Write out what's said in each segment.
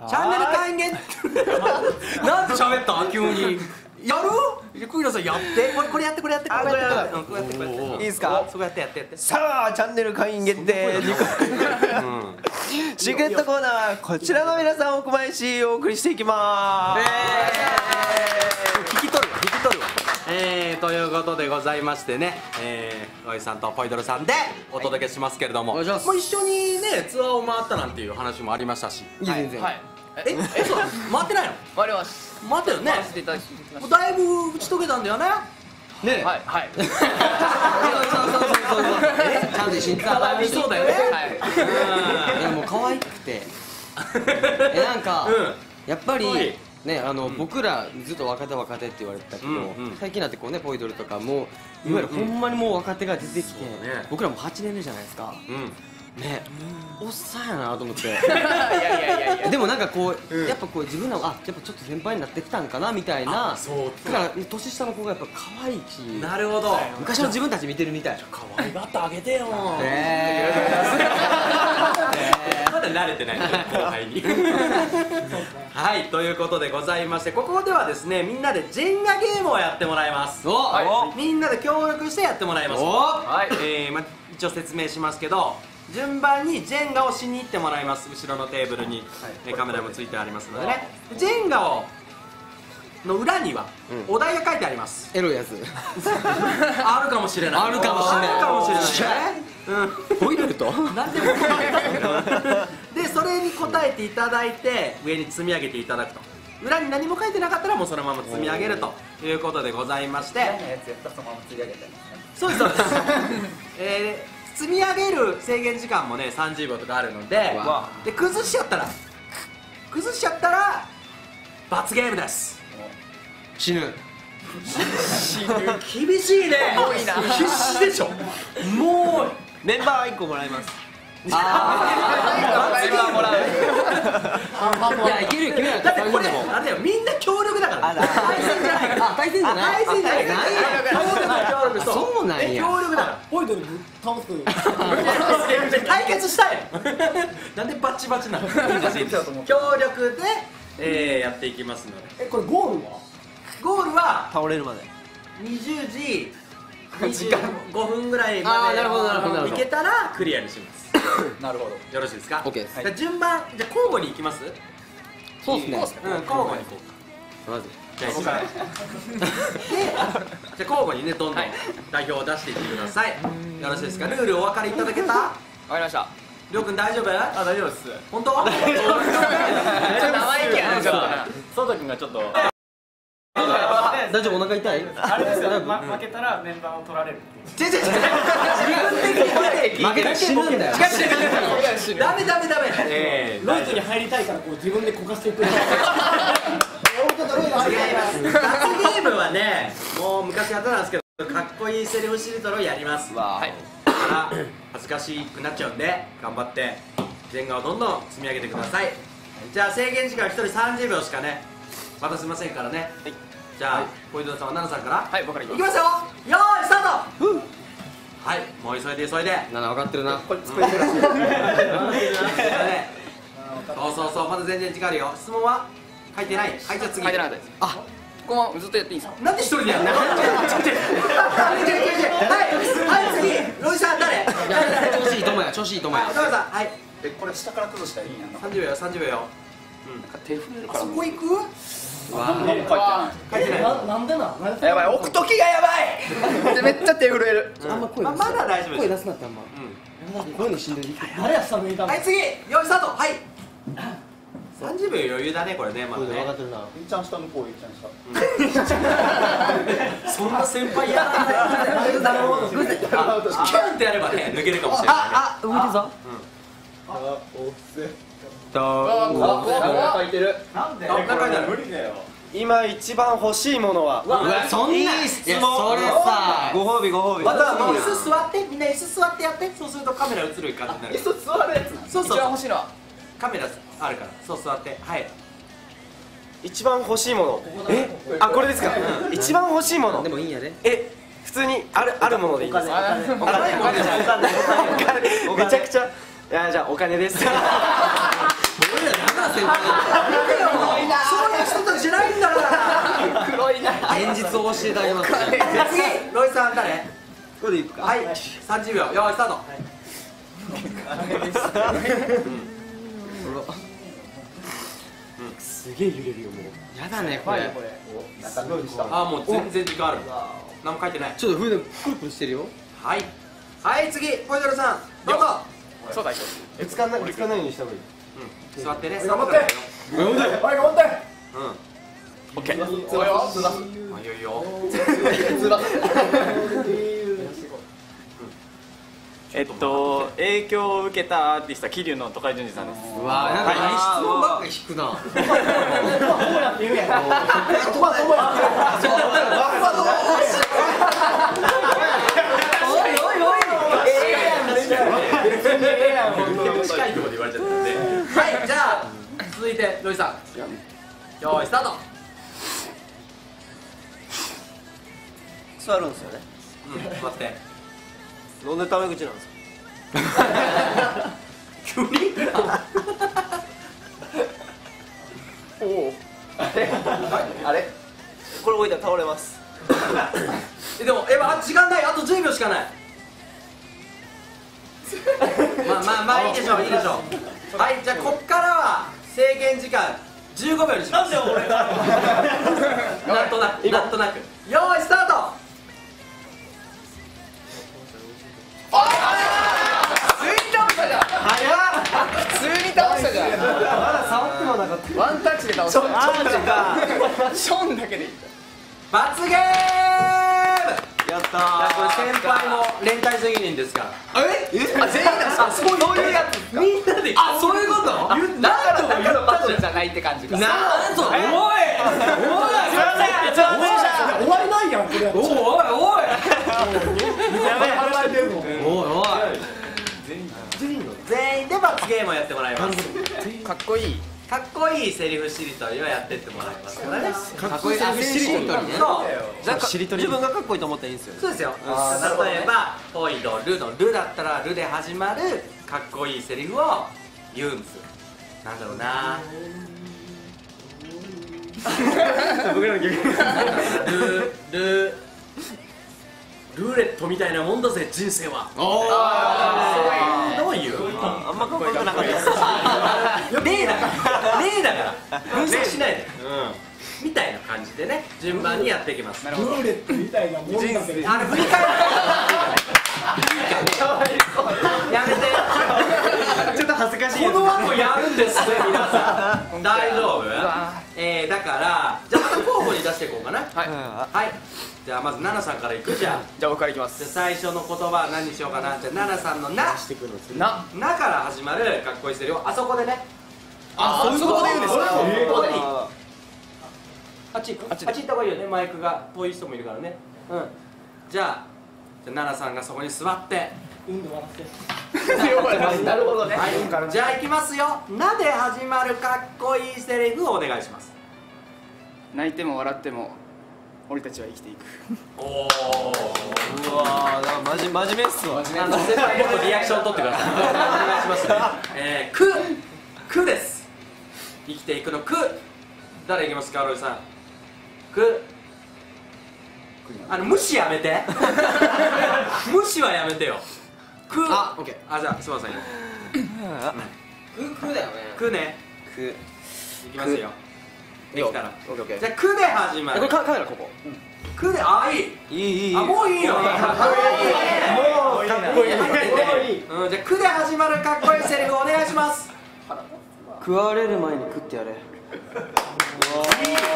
チャンネル会員限なんで喋った急に。やる？クイラさんやって。これやってこれやってこれやってこうやってこうやって。いいですか？そこやってやってやって。 さあチャンネル会員限定シークレットコーナーはこちらの皆さんをお配りしお送りしていきまーす。 引き取るわ。ということでございましてね、ロイさんとポイドルさんでお届けしますけれども、もう一緒にねツアーを回ったなんていう話もありましたし。 全然。 そう回ってないの？ 回ります。 回ったよね。もうだいぶ打ち解けたんだよね。 ねえ。 はいはい。 ちゃんと一緒にツアーだいぶそうだよね。 いやもう可愛くてなんかやっぱりね僕らずっと若手って言われてたけど最近になってこうねポイドルとかもいわゆるほんまにもう若手が出てきて僕らも8年目じゃないですか。ね、おっさんやなと思って。いやでもなんかこうやっぱこう自分らもやっぱちょっと先輩になってきたんかなみたいな。だから年下の子がやっぱ可愛いし。 なるほど。 昔の自分たち見てるみたい。 可愛がってあげてよ。まだ慣れてない後輩に。はいということでございまして、ここではですねみんなでジェンガゲームをやってもらいます。みんなで協力してやってもらいます。一応説明しますけど。順番にジェンガをしに行ってもらいます。後ろのテーブルにカメラもついてありますのでね。ジェンガの裏にはお題が書いてあります。 エロいやつあるかもしれない。あるかもしれない。 ポイドルと何でもでそれに答えていただいて上に積み上げていただくと。裏に何も書いてなかったらもうそのまま積み上げるということでございまして。そうですそうです。積み上げる制限時間もね30秒とかあるので、崩しちゃったら罰ゲームです。 死ぬ。 厳しいね。必死でしょ。もうメンバーは1個もらいます。 罰ゲームもらう。 いやいけるよ君ら。 だってこれあれだよ、みんな協力だから。対戦じゃないから。 対戦じゃない。そうなんや。 協力だから。 ポイドル倒す。 対決したいの。なんでバチバチなの。協力でやっていきますので。 これゴールは？ ゴールは倒れるまで 20時25分ぐらいまでいけたらクリアにします。なるほど。よろしいですか。 OK です。順番じゃあ交互に行きます。 そうですね。 交互に行こうか。まずじゃあ交互にねどんどん代表を出していってください。よろしいですか。ルールお分かりいただけた？ わかりました。 りょうくん大丈夫？大丈夫です。本当？ 生意気やねちょっと。ソト君がちょっと。 大丈夫？お腹痛い？ あれですよ。負けたらメンバーを取られる。 自分で負けたら死ぬんだよ。 ダメ。 ロイズに入りたいからこう自分でこかしていく。違います。 罰ゲームはね、もう昔やったんですけど、かっこいいセリフしりとりをやります。はい。だから恥ずかしくなっちゃうんで頑張ってジェンガをどんどん積み上げてください。じゃあ制限時間1人30秒しかね渡せませんからね。じゃあポイドルさんはナナさんから。はい、僕からいきますよ。よーいスタート。はい、もう急いでナナ分かってるな。これ作れてるらしい。そうまだ全然違うよ。質問は書いてない。はい、じゃあ次。書いてなかったです。このままずっとやっていいですか。なんで一人でやるの。はい次ロイさん誰。 調子いいともや。 トモさんはい。 これ下から崩したらいいんやな。 30秒よ30秒よ。 手震えるから。 そこ行く。 書いてない。なんでな。 やばい、置く時がやばい。めっちゃ手震える。 あんま声まだ大丈夫。 声出すなってあんま。声の死んでる。 誰や下向いたの。 はい次よいスタート。はい。30秒余裕だねこれねまだね。 分かってるな。 いっちゃん下向こういっちゃん下。 そんな先輩やだ。キュンってやればね抜けるかもしれない。 動いてるぞ。 書いてる。なんで？無理だよ。 今一番欲しいものは。 そんな。いい質問。それさ。 ご褒美。 また椅子座ってみんな椅子座ってやって。そうするとカメラ映る感じになる。 椅子座るやつ。 そう一番欲しいのはカメラあるから。そう座ってはい。 一番欲しいもの。これですか。一番欲しいもの。 でもいいんやで。 普通にあるものでいいです。めちゃくちゃ。じゃあお金です。 俺ら長先輩そういう人たちじゃないんだから黒いな。 現実を教えてあげます。 次ロイさん誰？ これでいくか。 はい30秒よーいスタート。 すげえ揺れるよもう。 やだねこれ。 あもう全然時間ある。何も書いてない。 ちょっと船プルプルしてるよ。 はいはい次ポイドルさんどうぞ。 そうだよ。 ぶつかんないようにした方がいい。 座ってね。 頑張ってはい頑張ってオッケー。 うん。いいよいいよ。 影響を受けたアーティストは桐生の都会淳二さんです。 うわなんかいい質問ばっかり引くな。 近いところで言われちゃったんで。はいじゃあ続いてロイさんよーいスタート。 座るんですよね。 待って。 なんでタメ口なんですか。 急に？ おお。あれ？ これ置いたら倒れます。 でも時間ないあと10秒しかない。まあいいでしょういいでしょう。はいじゃあこっからは制限時間15秒にします。なんで俺？なんとなくよーいスタート。 普通に倒したじゃん。 まだ触ってもなかった。 ワンタッチで倒した。ションだけでいった。 罰ゲーム。 やったこれ先輩の連帯責任ですから。 全員だ。そういうやつ。 みんなでそういうこと？ だからバトルじゃないって感じか。 なんとおい終わりないやんこれ。 おい離れてるの。 全員で罰ゲームをやってもらいます。 かっこいい。 かっこいいセリフしりとりをやってってもらいますからね。 かっこいいセリフしりとりね。 そう自分がかっこいいと思ったらいいんですよ。 そうですよ。例えば「ポイドル」の「ル」だったら「ル」で始まるかっこいいセリフを言うんです。なんだろうな。 僕らの曲。 ルーレットみたいなもんだぜ人生は。どういう？ あんまかっこよくなかったです。 例だから分析しないで。みたいな感じでね順番にやっていきます。 ルーレットみたいなもんだけど。 振り返る。やめて。 ちょっと恥ずかしい。 この後やるんですね皆さん。大丈夫？だからじゃあまた候補に出していこうかな。はい。じゃあまずナナさんからいくじゃん。 じゃあ僕からいきます。 最初の言葉は何にしようかな。じゃあナナさんの「な」「な」から始まるかっこいいセリフをあそこでね。 そういうことで言うんですか。 ここでいい。あっち行った方がいいよね。マイクが遠い人もいるからね。じゃあナナさんがそこに座ってなるほどね。 はい、じゃあ行きますよ。「な」で始まるかっこいいセリフをお願いします。 泣いても笑っても俺たちは生きていく。 おお。 うわー、なんか真面目っすわ。 先輩もっとリアクション取ってください。お願いしますね。くです。生きていくのく。誰いきますかロイさん。く。無視やめて。無視はやめてよ。く。 オッケー。 じゃあすみませんよ。 くだよね。 くね。 く。 いきますよ。できたら。 オッケーオッケー。 じゃあくで始まる。 カメラここ。 くでいい。 いい。 もういいよ。 もうかっこいい。 じゃあくで始まるかっこいいセリフお願いします。 食われる前に食ってやれ。 いい。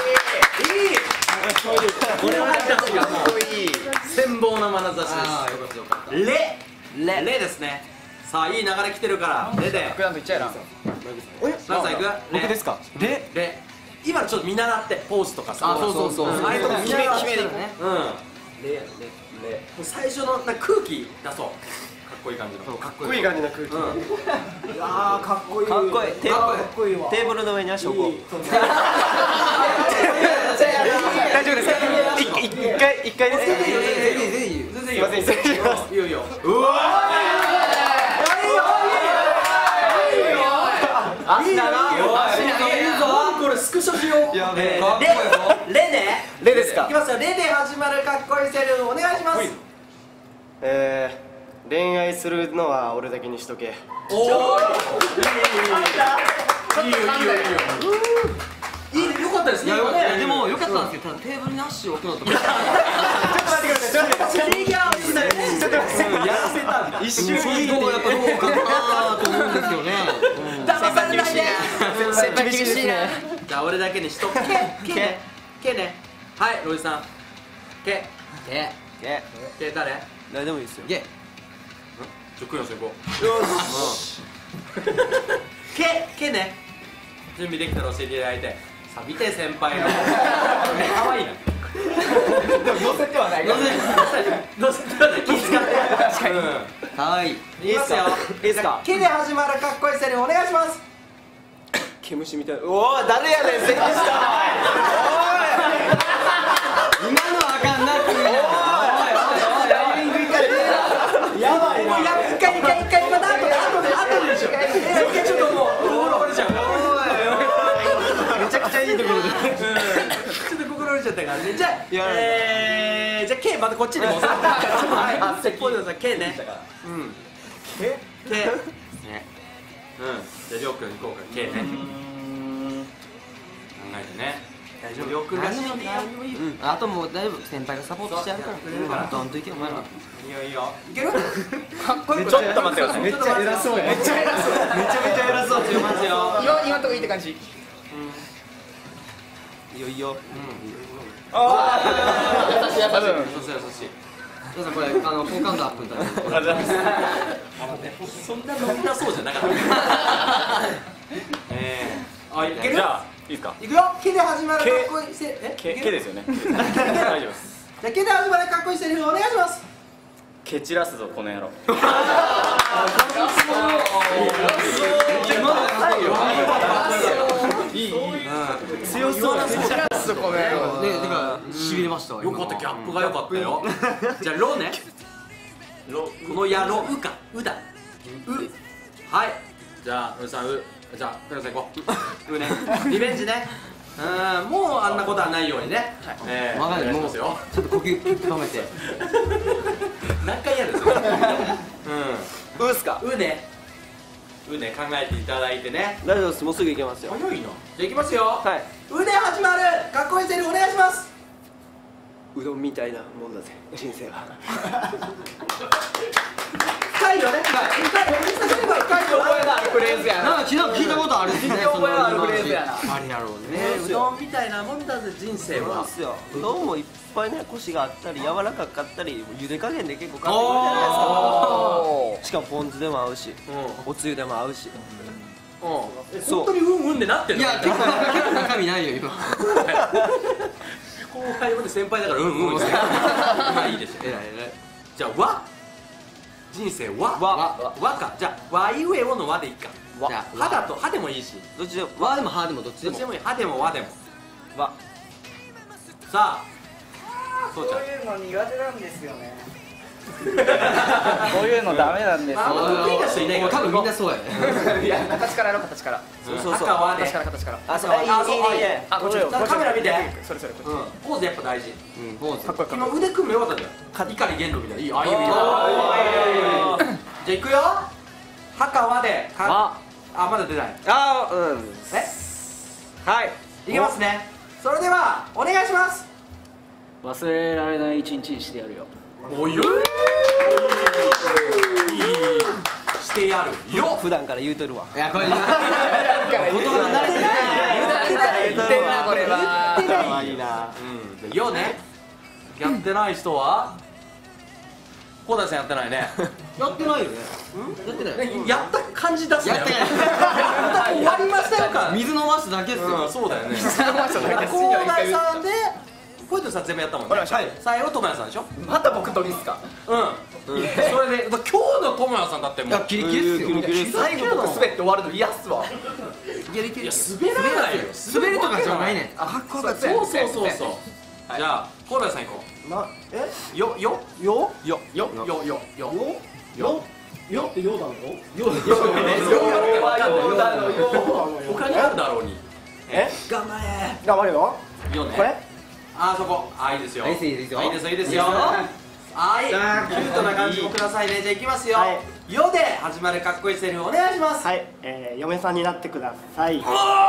これはかっこいい。羨望の眼差しです。レですね。さあいい流れ来てるからレで。 僕なんと言っちゃえな。 何歳いく？ 僕ですか。 レ。今ちょっと見習ってポーズとかさ。 そう。 あれとか見習って。 決めで。 レ。最初の空気出そう。かっこいい感じの。 かっこいい感じの空気。 かっこいい。 かっこいい。テーブルの上に足置こう。大丈夫ですか。一回ですか。 全然いいよ。いいよいいよ。いいいよこれスクショしよう。 レねレですか。 いきますよ。レで始まるかっこいいセリフお願いします。 恋愛するのは俺だけにしとけ。 おお、いいよ。いいね、よかったですね。 でもよかったんですけど、ただテーブルに足を置くのとかちょっと待ってください。やらせたんだ。 一瞬いいってやっぱどうかなと思うんですよね。 騙されないで。 先輩厳しいね。 じゃあ俺だけにしとけ。けね。はい、ロイさん。け誰？ 誰でもいいですよ。 ゲじゃクヨン先行。けね。準備できたら教えていただいて。さあ見て先輩の。可愛いな。 乗せてはない。 気遣って。 かわいい。 いいっすよ。 いいですか。 けで始まるかっこいいセリフお願いします。 毛虫みたいな。おお、誰やねん、関下。 今のあかんなっていう。 やばいな。一回また後でしょ。一回ちょっともう心折れちゃう。 めちゃくちゃいいところで。 ちょっと心折れちゃったからね。じゃあじゃあ K またこっちにも。はい。ポイドさん K ね。K。じゃありょうくん行こうか。K ね。考えてね。大丈夫。りょうくんらしいよ。 あともう大丈夫、先輩がサポートしてやるからどんといけお前ら。 いいよいいよ。いける？ ちょっと待ってください。 めっちゃ偉そうや。めちゃめちゃ偉そう。 強いますよ。 今のとこいいって感じ。 いいよいいよ。 優しい。 皆さんこれ好感度アップだね。 そんな伸びなそうじゃなかった。あ、いける？ じゃあいいですか。 いくよ。けで始まるかっこいいセリフ。 けですよね。大丈夫です。 じゃあけで始まるかっこいいセリフお願いします。 蹴散らすぞこの野郎。 強そうな。 ね、てかしびれましたわ。 よかった、ギャップが良かったよ。じゃあロね。この野郎うか、うだ。はい。じゃあロイさんう。じゃあクヨンさん行こう。うね。リベンジね。もうあんなことはないようにね。 わかんない、もうちますよ。 ょっと呼吸止めて。 何回やるんですか。 うっすか。 うね。考えていただいてね。 大丈夫です。もうすぐ行けますよ。 早いな。じゃあ行きますよ。 はい。 うで始まるかっこいいセリフお願いします。 うどんみたいなもんだぜ、人生は。 深いよね。深いよ。 覚えのあるフレーズやな。 なんか聞いたことあるっすね。 覚えのあるフレーズやな。 あれやろうね。 うどんみたいなもんだぜ人生は。 そうですよ。うどんもいっぱいね、コシがあったり柔らかかったり、茹で加減で結構変わってくるじゃないですか。しかもポン酢でも合うし、おつゆでも合うし。 本当にうんってなってんの。 いや結構中身ないよ今。 後輩まで先輩だからまあいいですよ。じゃあ和人生和か。じゃあ和ゆえおの和でいいか。 じゃあ歯だと歯でもいいし、 どっちでも。 和でも歯でもどっちでもどっちでもいい。歯でも和でも。 和。 さあそうちゃん。 いうの苦手なんですよね。こういうのダメなんですよ。 得意な人いないから。 多分みんなそうやね。 いや、形からやろう、形から。 そうそう。 赤和で。 形から。 あ、そう。いい。 あ、こっち。 カメラ見て。 それこっち。 ポーズやっぱ大事。 ポーズ。 かっこよかっ今腕組むよかったじゃん。碇玄度みたいな。いい。ああいう意味だ。じゃあ行くよ。はかわで。あ、まだ出ない。 あ、うん。はい。 いきますね。それではお願いします。 忘れられない一日にしてやるよ。 おいよ。してやるよ。 普段から言うとるわ。 いやこれ。 言ってんなこれは。 可愛いな。 よね。やってない人は。小田さんやってないね。 やってないよね。やってない。 やった感じ出すね。 やってない。 終わりましたよか。 水飲ましただけっすよ。 そうだよね。 小田さんで。ポイントさん全部やったもんね。はい。最後智也さんでしょ。 また僕取りっすか。 それで今日の智也さんだってもう。 キリキリっすよ。 最後僕滑って終わるの嫌っすわ。 いや滑らないよ。 滑るとかじゃないね。 かっこよかった。 そう。じゃあ小田さん行こう。よ。 よってようだろ他にあるだろうに。 頑張れ頑張るよ。 よね。 これあそこ。いいですよ。 いいですよいいですよ。いいですよ。はい。キュートな感じもくださいね。じゃあ行きますよ。 はいよで始まるかっこいいセリフお願いします。 はい、嫁さんになってください。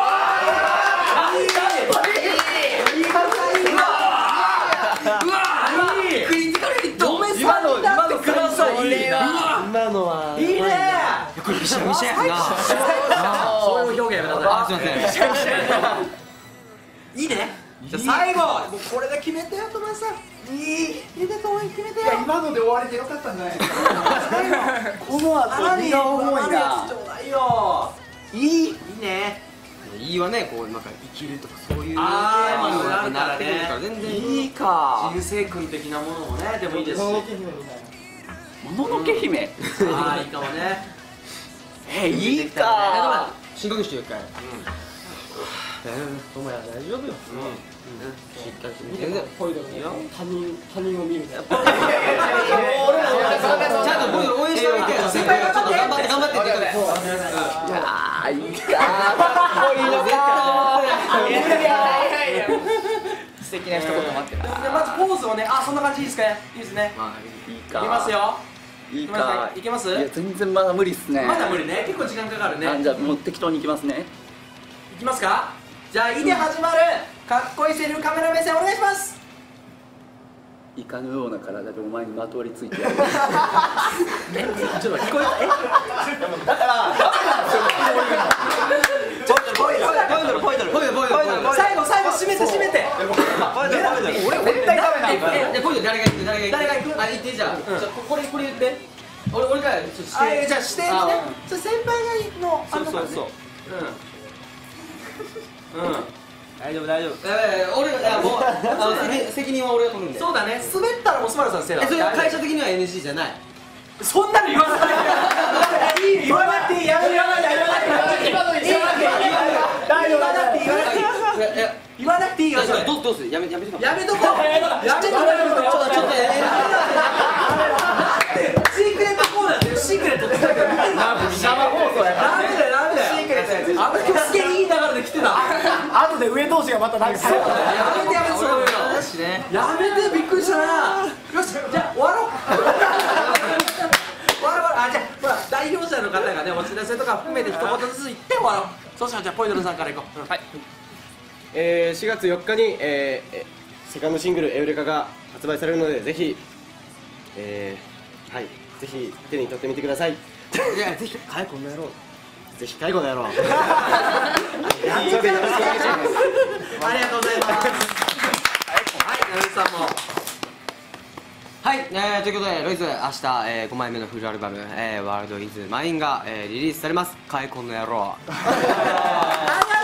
今のください。 今のはいいね。 これびしゃびしゃやな。 そういう表現やめてください。 すいません。 いいね。じゃあ最後、もうこれで決めてよ、トマさん。いい、決めてよ、決めてよ。 今ので終われてよかったんじゃないですか。 この後荷が重いな。 ちょうだいよ。いいね。 いいわね、こうなんか生きるとかそういうテーあーマにもやっぱなってくるから全然いいか人生君的なものもね、でもいいですし。 もののけ姫みたいな。 もののけ姫。 ああ、いいかもね。 いいか深呼吸してよ一回。お前は大丈夫よ。しっかりして全然ポイドルね他人を見るねちゃんとボイドル応援してあげてよ。先輩がちょっと頑張って頑張ってって言ってあいいかかっこいいの素敵な一言待ってた。 まずポーズをね、あ、そんな感じいいですかね。いいですね。 いいいきますよ。 いいごめんなさか。 い、いけます？ いや全然まだ無理っすね。 まだ無理ね。結構時間かかるね。 じゃあもう適当にいきますね。 いきますか。じゃあ、いで始まるかっこいいセリフカメラ目線お願いします。 イカのような体でお前にまとわりついてやる。 ちょっと聞こえた。 ポイドル最後締めて締めて。 俺絶対ダメなんだよ。 ポイドル誰が行く誰が行くあ、言ってじゃあこれ言って俺からちょっとしてあ、じゃあ指定でね。先輩がのそう大丈夫俺がもう責任は俺が取るんで。 そうだね。滑ったらもうスバルさんのせいだ。 それは会社的には NG じゃない。 そんなの言わない。言わなくていい。やめ言わなくていい。言わなくていいよ。 どうするやめとこう。 やめとこう。シークレットコーナーってシークレットって生放送やから。ダメだよ。シークレットやつ。あの人すげえいい流れで来てた。 後で上同士がまたなんかされた。 やめてそういうの。やめてびっくりしたな。よし、じゃあ終わろう。あ、じゃあほら代表者の方がねお知らせとか含めて一言ずつ言って終わろう。そうしたらじゃあポイドルさんからいこう。はい。 4月4日にセカンドシングル「エウレカ」が発売されるのでぜひはいぜひ手に取ってみてください。 いやぜひ介護の野郎ぜひ介護の野郎ありがとうございます。はい、なるさんも。 はい、ということでロイズ明日5枚目のフルアルバム「ワールドイズマイン」がリリースされます。開墾の野郎。